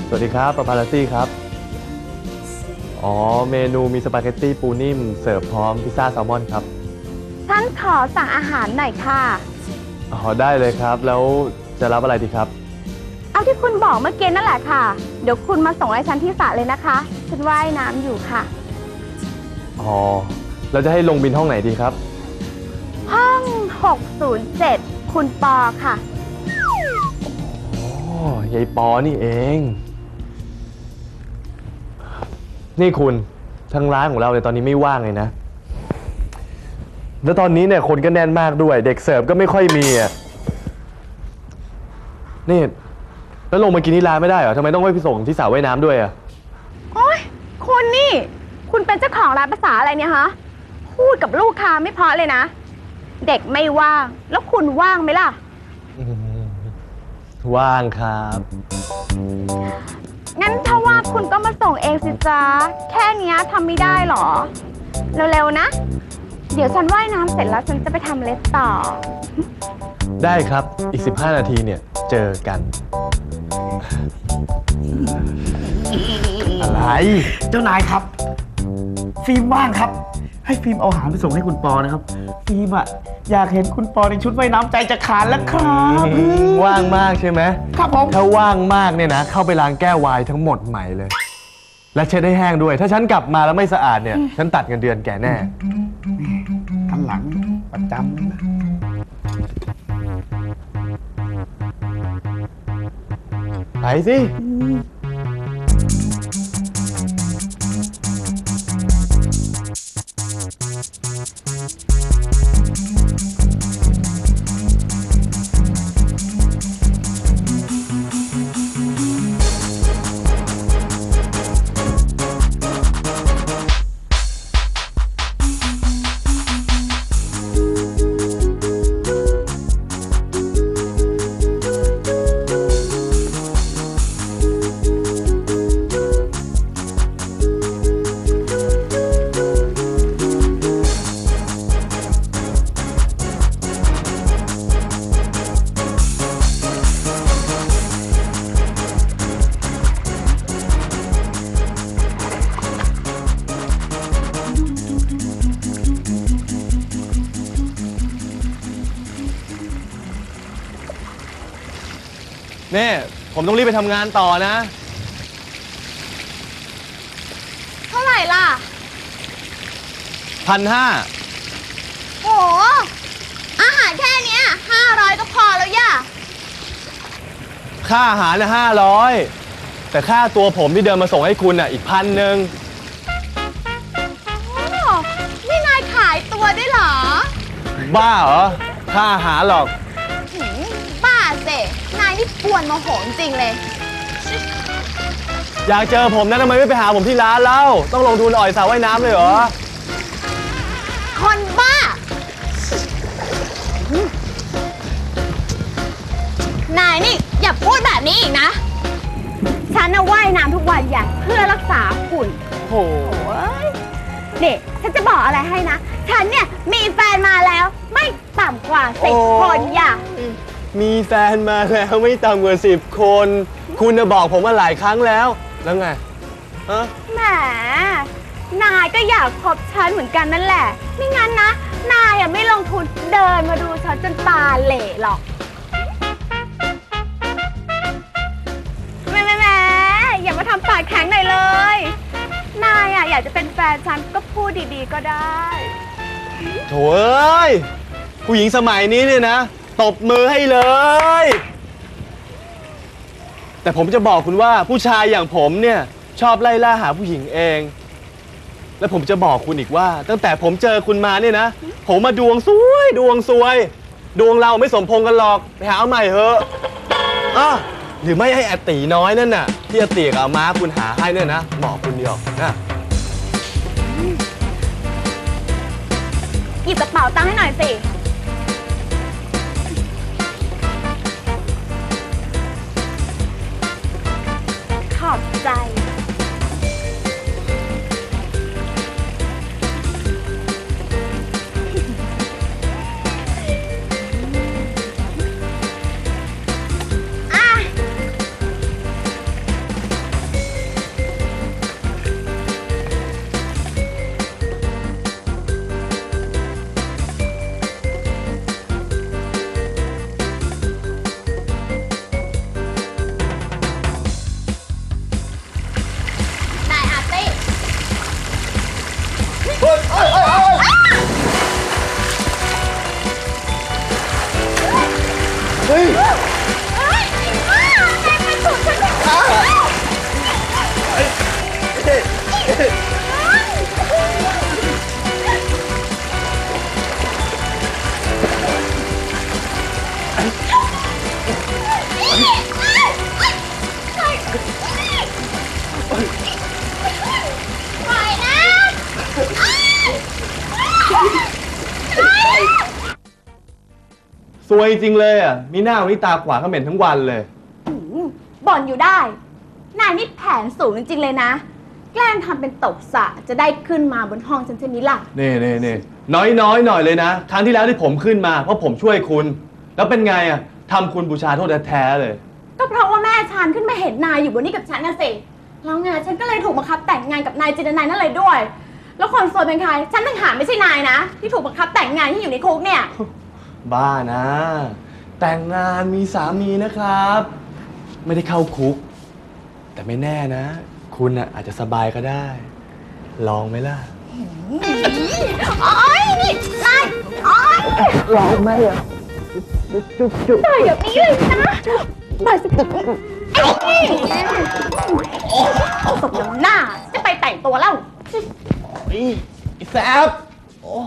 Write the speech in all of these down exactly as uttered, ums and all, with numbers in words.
สวัสดีครับปาปาลาซี่ครับอ๋อเมนูมีสปาเกตตี้ปูนิ่มเสิร์ฟพร้อมพิซซ่าแซลมอนครับฉันขอสั่งอาหารหน่อยค่ะอ๋อได้เลยครับแล้วจะรับอะไรดีครับเอาที่คุณบอกเมื่อกี้นั่นแหละค่ะเดี๋ยวคุณมาส่งให้ฉันที่สระเลยนะคะฉันว่ายน้ำอยู่ค่ะอ๋อเราจะให้ลงบินห้องไหนดีครับห้องหกศูนย์เจ็ดคุณปอค่ะอ๋อยายปอนี่เองนี่คุณทางร้านของเราเนี่ยตอนนี้ไม่ว่างเลยนะแล้วตอนนี้เนี่ยคนก็แน่นมากด้วยเด็กเสิร์ฟก็ไม่ค่อยมีอ่ะนี่แล้วลงมากินที่ร้านไม่ได้เหรอทำไมต้องไปส่งที่สระว่ายน้ำด้วยอ่ะโอ๊ยคุณนี่คุณเป็นเจ้าของร้านภาษาอะไรเนี่ยฮะพูดกับลูกค้าไม่เพราะเลยนะเด็กไม่ว่างแล้วคุณว่างไหมล่ะว่างครับงั้นถ้าว่าคุณก็มาส่งเองสิจ๊ะแค่นี้ทำไม่ได้หรอเร็วๆนะเดี๋ยวฉันว่ายน้ำเสร็จแล้วฉันจะไปทำเล็บต่อได้ครับอีกสิบห้านาทีเนี่ยเจอกันอะไรเจ้านายครับฟิล์มว่างครับให้ฟิล์มเอาอาหารไปส่งให้คุณปอนะครับฟิล์มอะอยากเห็นคุณปอในชุดว่ายน้ำใจจะขาดแล้วครับว่างมากใช่ไหมครับผมถ้าว่างมากเนี่ยนะเข้าไปล้างแก้ววายทั้งหมดใหม่เลยและเช็ดให้แห้งด้วยถ้าฉันกลับมาแล้วไม่สะอาดเนี่ยฉันตัดเงินเดือนแกแน่กันหลังประจำไปสินี่ผมต้องรีบไปทำงานต่อนะเท่าไหร่ล่ะพันห้าโหอาหารแค่นี้ห้าร้อยก็พอแล้วย่ะค่าอาหารน่ะห้าร้อยแต่ค่าตัวผมที่เดินมาส่งให้คุณอ่ะอีกพันหนึ่งนี่นายขายตัวได้เหรอบ้าเหรอค่าอาหารหรอกบ้าเสนายนี่กวนโมโหจริงเลยอยากเจอผมนะทำไมไม่ไปหาผมที่ร้านเล่าต้องลงทุนอ่อยสระว่ายน้ำเลยเหรอคนบ้า นายนี่อย่าพูดแบบนี้อีกนะฉันน่ะว่ายน้ำทุกวันอย่างเพื่อรักษาหุ่นโอ้ยเด็กฉันจะบอกอะไรให้นะฉันเนี่ยมีแฟนมาแล้วไม่ต่ำกว่าสิบคนอย่ามีแฟนมาแล้วไม่ต่ำกว่าสิบคนคุณจะบอกผมมาหลายครั้งแล้วแล้วไงฮะแหมนายก็อยากพบฉันเหมือนกันนั่นแหละไม่งั้นนะนายอ่ะไม่ลงทุนเดินมาดูฉันจนตาเหล่หรอกแม่แม่แม่อย่ามาทำปากแข็งหน่อยเลยนายอ่ะอยากจะเป็นแฟนฉันก็พูดดีๆก็ได้โถ่เอ้ยผู้หญิงสมัยนี้เนี่ยนะตบมือให้เลยแต่ผมจะบอกคุณว่าผู้ชายอย่างผมเนี่ยชอบไล่ล่าหาผู้หญิงเองและผมจะบอกคุณอีกว่าตั้งแต่ผมเจอคุณมาเนี่ยนะผมมาดวงซวยดวงซวยดวงเราไม่สมพงกันหรอกไปหาใหม่เถอะอ้าหรือไม่ให้อาตีน้อยนั่นน่ะที่อาตีกับอาม้าคุณหาให้เนี่ยนะเหมาะคุณเดียวนะหยิบกระเป๋าตังค์ให้หน่อยสิขอบใจวยจริงเลยอ่ะ มีหน้าวันนี้ตาขวาเขม็นทั้งวันเลยหืมบ่นอยู่ได้ นายนี่แผนสูงจริงๆเลยนะ แกล้งทำเป็นตกสระจะได้ขึ้นมาบนห้องฉันใช่ไหมล่ะนี่นี่นี่น้อยน้อยหน่อยเลยนะ ครั้งที่แล้วที่ผมขึ้นมาเพราะผมช่วยคุณ แล้วเป็นไงอ่ะทำคุณบูชาโทษแท้ๆเลยก็เพราะว่าแม่ฉันขึ้นมาเห็นนายอยู่บนนี้กับฉันน่ะสิแล้วไงฉันก็เลยถูกบังคับแต่งงานกับนายจินนายนั่นเลยด้วย แล้วคนซวยเป็นใคร ฉันต่างหากไม่ใช่นายนะ ที่ถูกบังคับแต่งงานที่อยู่ในคุกเนี่ยบ้านะ แต่งงานมีสามีนะครับ ไม่ได้เข้าคุก แต่ไม่แน่นะ คุณอ่ะอาจจะสบายก็ได้ ลองไหมล่ะโอ๊ยนี่นายโอ๊ยร้องไหมอ่ะจุ๊บจุ๊บปล่อยแบบนี้เลยนะปล่อยสิไอ้นี่ตกน้ำหน้าจะไปแต่งตัวแล้วอีอีแซบโอ้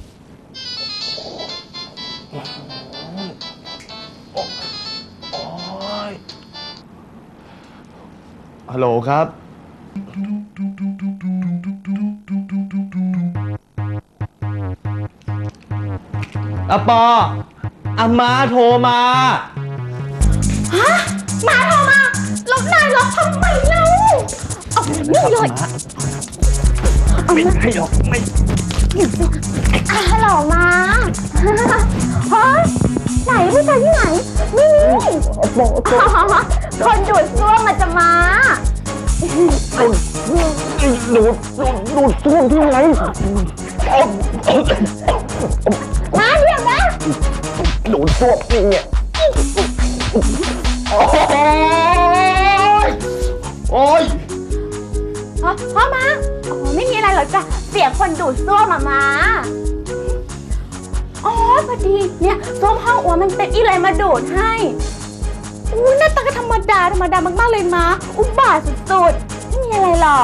โอ้ยฮัลโหลครับ อะปออามาโทรมาฮะมาโทรมาแล้วนายล็อกทำไมเล่าเอานี่เลยไม่ให้หรอกไม่อ่ะฮัลโหลมาเฮ้ยไหนผู้ชายที่ไหนนี่นี่อ๋อคนดูดซ่วมมันจะมาดูดดูดดูดซ่วมที่ไหนมาเดี๋ยวนะดูดซ่วมนี่เนี่ยโอ้ยโอ้ยพ่อพ่อมาอ๋อไม่มีอะไรหรอกจ้ะเสียงคนดูดซ่วมมามาอ๋อพอดีเนี่ยซ่วมห้องอัวมันเป็นอีไรมาดูดให้อู้หน้าตาก็ธรรมดาธรรมดามากๆเลยมาอุบาทสุดๆไม่มีอะไรหรอก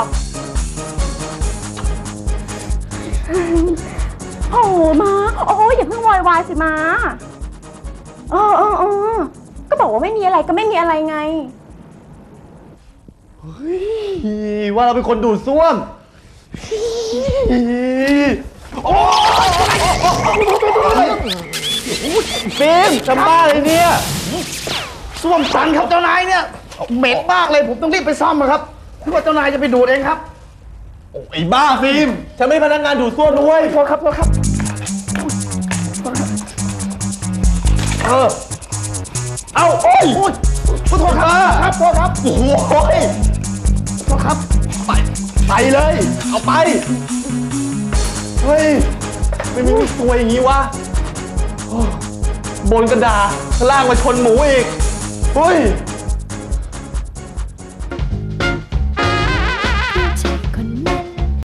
โอ้มาโอ้ยอย่าเพิ่งวอยวายสิมาเออเออเออก็บอกว่าไม่มีอะไรก็ไม่มีอะไรไงเฮ้ยว่าเราเป็นคนดูดซ่วมโอ้ยฟิล์มทำบ้าเลยเนี่ยซ่วมตันครับเจ้านายเนี่ยเหม็นมากเลยผมต้องรีบไปซ่อมนะครับนึกว่าเจ้านายจะไปดูดเองครับไอ้บ้าฟิล์มฉันไม่ใช่พนักงานดูดซ่วมด้วยโทษครับโทษครับเออเอาโอ้ยโอ้ยขอโทษครับครับโทษครับโอ้โหโทษครับไปไปเลย เอาไป เฮ้ยไม่มีตัวอย่างนี้วะโอ้บนกระดาษข้างล่างมาชนหมูอีก เฮ้ย